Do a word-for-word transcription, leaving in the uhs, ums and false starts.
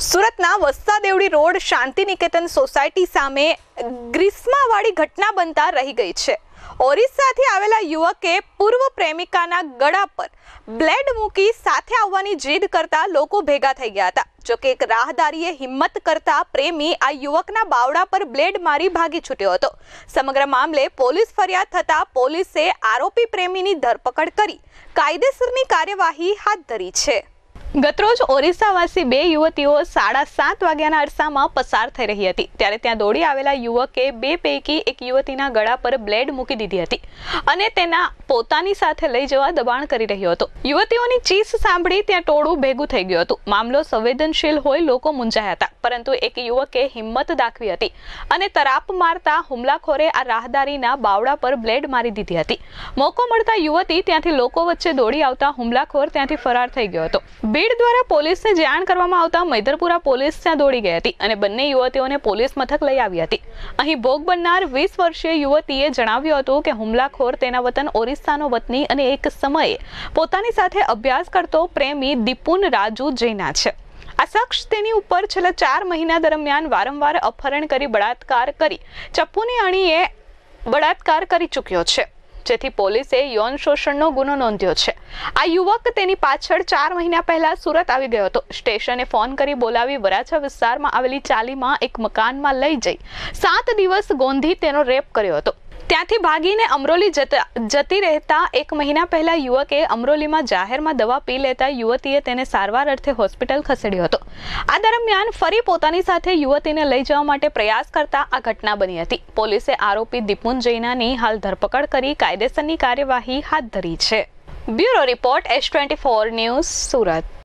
સુરતના Vasta Devdi road Shanti Niketan society સામે ગ્રીષ્માવાળી ઘટના બનતા રહી ગઈ છે। ઓરિસ્સાથી આવેલા યુવકે પૂર્વ પ્રેમિકાના ગળા પર બ્લેડ મૂકી સાથે આવવાની જીદ કરતા લોકો ભેગા થઈ ગયા હતા। જોકે એક રાહદારીએ હિંમત કરતા પ્રેમી આ યુવકના બાવડા પર બ્લેડ મારી ભાગી છૂટ્યો હતો। સમગ્ર મામલે પોલીસ ફરિયાદ થતા પોલીસે આરોપી પ્રેમીની ધરપકડ કરી કાયદેસરની કાર્યવાહી હાથ ધરી છે। ગતરોજ ઓરિસ્સાવાસી બે યુવતીઓ સાડા સાત વાગ્યાના અરસામાં પસાર થઈ રહી હતી ત્યારે ત્યાં દોડી આવેલા યુવકે બે પૈકી એક યુવતીના ગળા પર બ્લેડ મૂકી દીધી હતી અને તેના પોતાની સાથે લઈ જવા દબાણ કરી રહ્યો હતો। યુવતીઓની ચીસ સાંભળી ત્યાં ટોળું ભેગું થઈ ગયું હતું। મામલો સંવેદનશીલ હોઈ લોકો મૂંઝાયા હતા, પરંતુ એક યુવકે હિંમત દાખવી હતી અને તરાપ મારતા હુમલાખોરે આ રાહદારીના બાવડા પર બ્લેડ મારી દીધી હતી। મોકો મળતા યુવતી ત્યાંથી લોકો વચ્ચે દોડી આવતા હુમલાખોર ત્યાંથી ફરાર થઈ ગયો હતો। ભીડ દ્વારા પોલીસને જાણ કરવામાં આવતા મૈદરપુરા પોલીસ ત્યાં દોડી ગઈ હતી અને બંને યુવતીઓને પોલીસ મથક લઈ આવી હતી। અહીં ભોગ બનનાર વીસ વર્ષીય યુવતીએ જણાવ્યું હતું કે હુમલાખોર તેના વતન ઓરિસ્સાનો વતની અને એક સમયે પોતાની સાથે અભ્યાસ કરતો પ્રેમી દીપુન રાજુ જૈના છે। આ શખ્સ તેની ઉપર છેલ્લા ચાર મહિના દરમિયાન વારંવાર અપહરણ કરી બળાત્કાર કરી ચપ્પુની અણીએ બળાત્કાર કરી ચૂક્યો છે, જેથી પોલીસે યૌન શોષણનો ગુનો નોંધ્યો છે। આ યુવક તેની પાછળ ચાર મહિના પહેલા સુરત આવી ગયો હતો। સ્ટેશને ફોન કરી બોલાવી વરાછા વિસ્તારમાં આવેલી ચાલીમાં એક મકાનમાં લઈ જઈ સાત દિવસ ગોંધી તેનો રેપ કર્યો હતો। ત્યાંથી ભાગીને અમરોલી જતા જતી રહેતા એક મહિના પહેલા યુવકે અમરોલીમાં જાહેરમાં દવા પી લેતા યુવતીએ તેને સારવાર અર્થે હોસ્પિટલ ખસેડ્યો હતો। આ દરમિયાન ફરી પોતાની સાથે યુવતીને લઈ જવા માટે પ્રયાસ કરતા આ ઘટના બની હતી। પોલીસે આરોપી દીપુન જૈનાની હાલ ધરપકડ કરી કાયદેસરની કાર્યવાહી હાથ ધરી છે। Bureau report S twenty four news Surat.